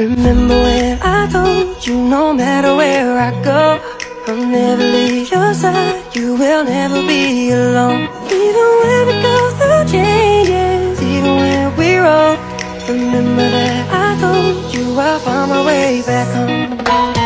Remember when I told you no matter where I go, I'll never leave your side, you will never be alone. Even when we go through changes, even when we're wrong, remember that I told you I'll find my way back home.